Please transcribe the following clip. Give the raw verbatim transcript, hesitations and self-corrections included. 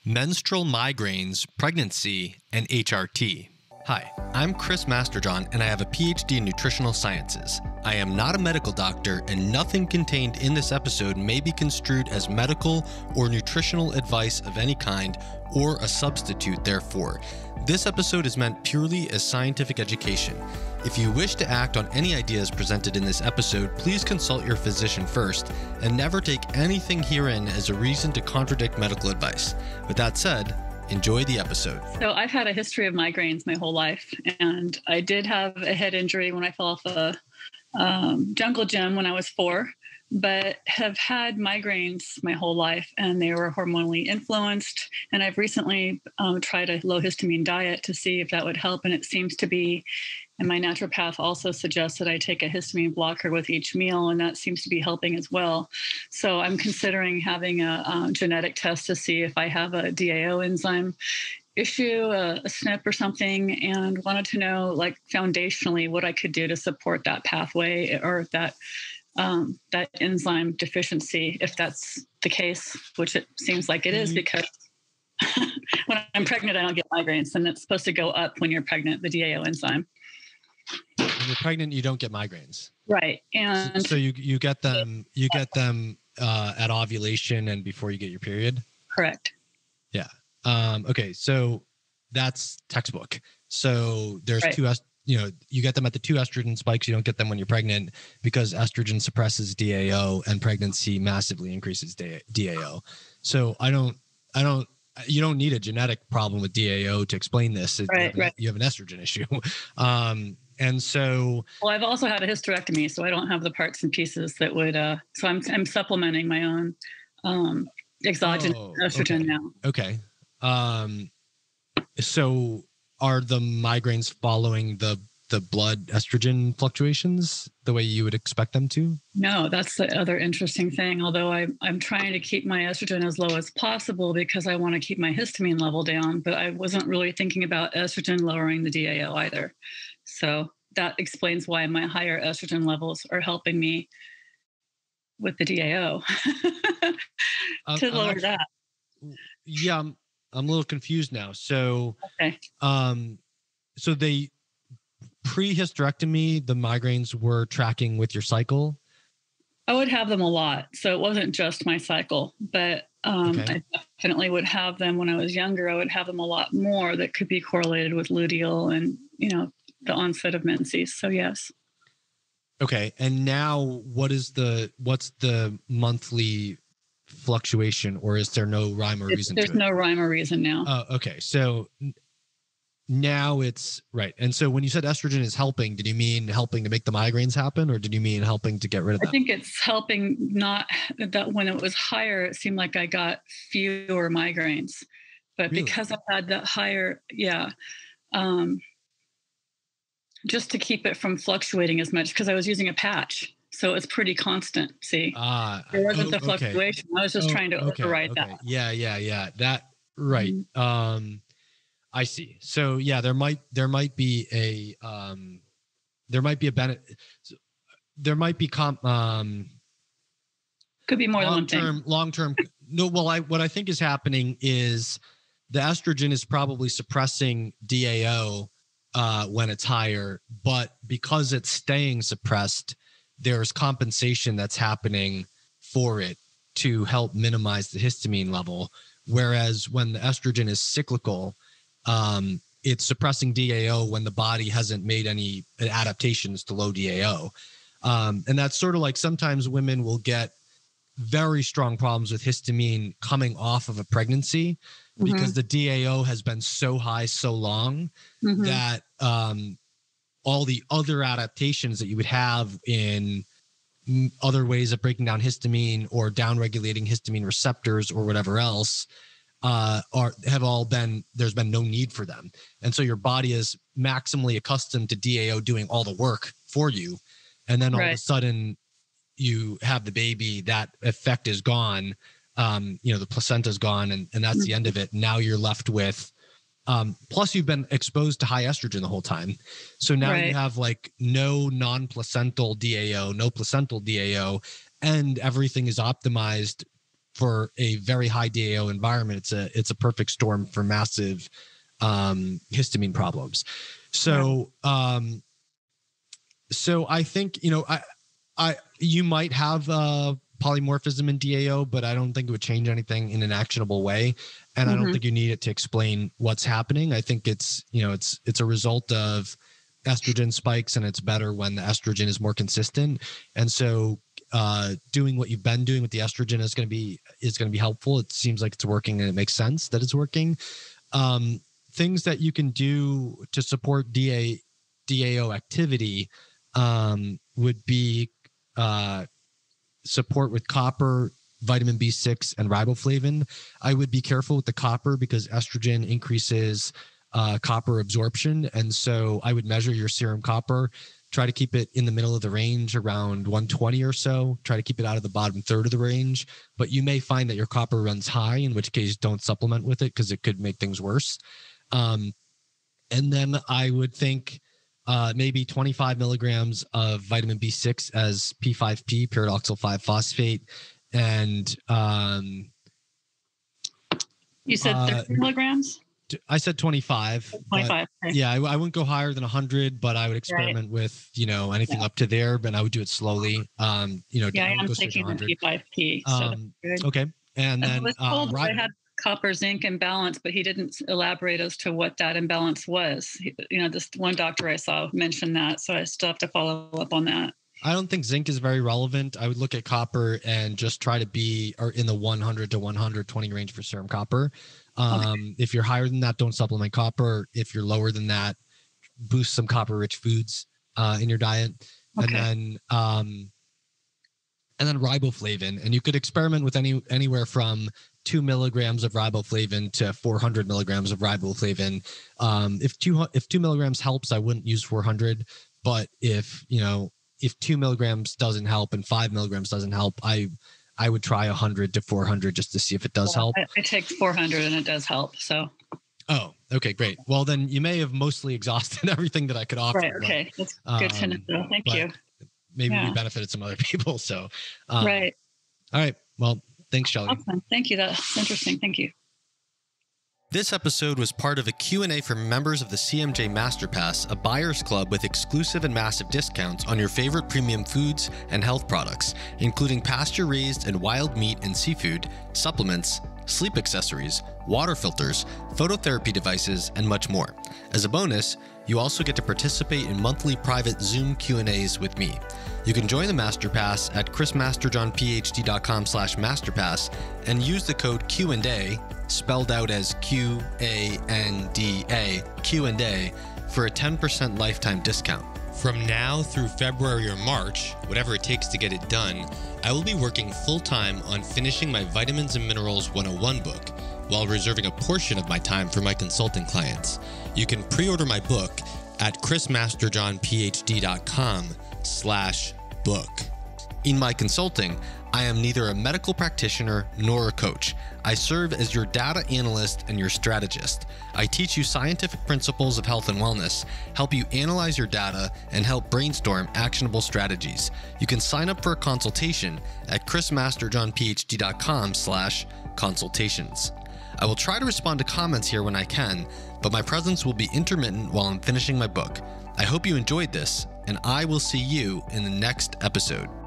Menstrual Migraines, Pregnancy, and H R T. Hi, I'm Chris Masterjohn, and I have a P H D in nutritional sciences. I am not a medical doctor, and nothing contained in this episode may be construed as medical or nutritional advice of any kind, or a substitute therefore. This episode is meant purely as scientific education. If you wish to act on any ideas presented in this episode, please consult your physician first, and never take anything herein as a reason to contradict medical advice. With that said, enjoy the episode. So I've had a history of migraines my whole life, and I did have a head injury when I fell off a um, jungle gym when I was four, but have had migraines my whole life, and they were hormonally influenced. And I've recently um, tried a low histamine diet to see if that would help, and it seems to be. And my naturopath also suggests that I take a histamine blocker with each meal, and that seems to be helping as well. So I'm considering having a, a genetic test to see if I have a D A O enzyme issue, a, a S N P or something, and wanted to know, like, foundationally what I could do to support that pathway or that um, that enzyme deficiency, if that's the case, which it seems like it is, because when I'm pregnant, I don't get migraines, and it's supposed to go up when you're pregnant, the D A O enzyme. When you're pregnant, you don't get migraines. Right. And so, so you you get them you get them uh, at ovulation and before you get your period? Correct. Yeah. Um, okay. So that's textbook. So there's right. two, est- you know, you get them at the two estrogen spikes. You don't get them when you're pregnant because estrogen suppresses D A O and pregnancy massively increases D A O. So I don't, I don't, you don't need a genetic problem with D A O to explain this. Right, you, have, right. you have an estrogen issue. um, And so, well, I've also had a hysterectomy, so I don't have the parts and pieces that would. Uh, so I'm I'm supplementing my own um, exogenous oh, estrogen okay. now. Okay. Um, so are the migraines following the the blood estrogen fluctuations the way you would expect them to? No, that's the other interesting thing. Although I I'm trying to keep my estrogen as low as possible because I want to keep my histamine level down, but I wasn't really thinking about estrogen lowering the D A O either. So that explains why my higher estrogen levels are helping me with the D A O to lower actually, that. Yeah, I'm, I'm a little confused now. So, okay. um, so they pre-hysterectomy, the migraines were tracking with your cycle? I would have them a lot. So it wasn't just my cycle, but um, okay. I definitely would have them when I was younger. I would have them a lot more that could be correlated with luteal and, you know, the onset of menses. So yes. Okay. And now what is the, what's the monthly fluctuation, or is there no rhyme or it's, reason there's to it? no rhyme or reason now. Oh, okay. So now it's right. And so when you said estrogen is helping, did you mean helping to make the migraines happen, or did you mean helping to get rid of them? I think it's helping. Not that when it was higher, it seemed like I got fewer migraines, but really? Because I had that higher, yeah. Um, just to keep it from fluctuating as much, because I was using a patch. So it's pretty constant. See, ah, there wasn't oh, the fluctuation. Okay. I was just oh, trying to okay, override okay. that. Yeah, yeah, yeah. That right. Mm-hmm. Um, I see. So yeah, there might there might be a um, there might be a benefit. There might be comp. Um, Could be more than one thing. Long term. Long term. No. Well, I what I think is happening is the estrogen is probably suppressing D A O. Uh, when it's higher, but because it's staying suppressed, there's compensation that's happening for it to help minimize the histamine level. Whereas when the estrogen is cyclical, um, it's suppressing D A O when the body hasn't made any adaptations to low D A O. Um, and that's sort of like sometimes women will get very strong problems with histamine coming off of a pregnancy because mm-hmm. the D A O has been so high so long mm-hmm. that um, all the other adaptations that you would have in other ways of breaking down histamine or downregulating histamine receptors or whatever else uh, are have all been, there's been no need for them. And so your body is maximally accustomed to D A O doing all the work for you. And then all right. of a sudden you have the baby, that effect is gone. Um, you know, the placenta is gone and, and that's mm-hmm. the end of it. Now you're left with, um, plus you've been exposed to high estrogen the whole time. So now right. you have like no non-placental D A O, no placental D A O, and everything is optimized for a very high D A O environment, it's a it's a perfect storm for massive um, histamine problems. So, um, so I think, you know, I, I, you might have uh, polymorphism in D A O, but I don't think it would change anything in an actionable way. And mm-hmm. I don't think you need it to explain what's happening. I think it's, you know, it's, it's a result of estrogen spikes, and it's better when the estrogen is more consistent. And so uh, doing what you've been doing with the estrogen is going to be, is going to be helpful. It seems like it's working, and it makes sense that it's working. Um, things that you can do to support D A, D A O activity um, would be uh, support with copper, vitamin B six, and riboflavin. I would be careful with the copper because estrogen increases uh, copper absorption. And so I would measure your serum copper, try to keep it in the middle of the range, around one twenty or so, try to keep it out of the bottom third of the range. But you may find that your copper runs high, in which case don't supplement with it because it could make things worse. Um, and then I would think uh, maybe twenty-five milligrams of vitamin B six as P five P, pyridoxal five phosphate. And um, you said thirty uh, milligrams? I said twenty-five. twenty-five. Okay. Yeah, I, I wouldn't go higher than one hundred, but I would experiment right. with, you know, anything yeah. up to there, but I would do it slowly. Um, you know, yeah, I am taking the P five P. So um, okay. And then I was told um, I had copper zinc imbalance, but he didn't elaborate as to what that imbalance was. He, you know, this one doctor I saw mentioned that, so I still have to follow up on that. I don't think zinc is very relevant. I would look at copper and just try to be or in the one hundred to one twenty range for serum copper. Um, okay. If you're higher than that, don't supplement copper. If you're lower than that, boost some copper-rich foods uh, in your diet. Okay. And then um, and then riboflavin. And you could experiment with any anywhere from two milligrams of riboflavin to four hundred milligrams of riboflavin. Um, if two if two milligrams helps, I wouldn't use four hundred. But if you know if two milligrams doesn't help and five milligrams doesn't help, I I would try one hundred to four hundred just to see if it does yeah, help. I, I take four hundred and it does help. So. Oh, okay, great. Well, then you may have mostly exhausted everything that I could offer. Right. Okay. But, That's good um, to know. Thank you. Maybe yeah. we benefited some other people. So. Um, right. All right. Well, thanks, Shelley. Awesome. Thank you. That's interesting. Thank you. This episode was part of a Q and A for members of the C M J Masterpass, a buyer's club with exclusive and massive discounts on your favorite premium foods and health products, including pasture-raised and wild meat and seafood, supplements, sleep accessories, water filters, phototherapy devices, and much more. As a bonus, you also get to participate in monthly private Zoom Q and A's with me. You can join the Masterpass at chrismasterjohnphd.com slash masterpass and use the code Q and A, spelled out as Q A N D A, Q and A, for a ten percent lifetime discount. From now through February or March, whatever it takes to get it done, I will be working full-time on finishing my Vitamins and Minerals one oh one book, while reserving a portion of my time for my consulting clients. You can pre-order my book at chrismasterjohnphd.com slash book. In my consulting, I am neither a medical practitioner nor a coach. I serve as your data analyst and your strategist. I teach you scientific principles of health and wellness, help you analyze your data, and help brainstorm actionable strategies. You can sign up for a consultation at chrismasterjohnphd.com slash consultations. I will try to respond to comments here when I can, but my presence will be intermittent while I'm finishing my book. I hope you enjoyed this, and I will see you in the next episode.